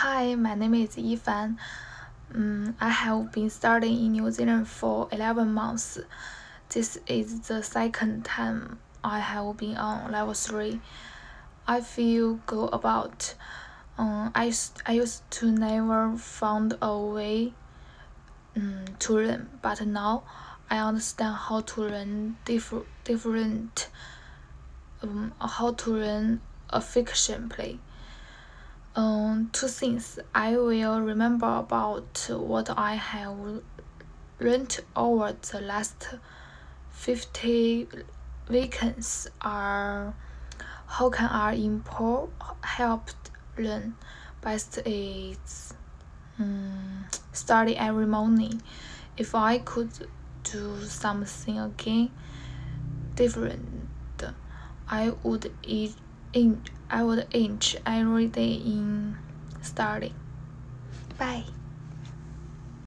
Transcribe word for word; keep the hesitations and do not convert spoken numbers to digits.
Hi, my name is Yifan. Um, I have been studying in New Zealand for eleven months. This is the second time I have been on level three. I feel good about. Um, I, I used to never found a way um, to learn, but now I understand how to learn diff- different, um, how to learn a fiction play. Um, two things I will remember about what I have learned over the last fifty weekends are how can I improve help learn. Best is um, study every morning. If I could do something again different, I would eat in I would inch every day in study. Bye.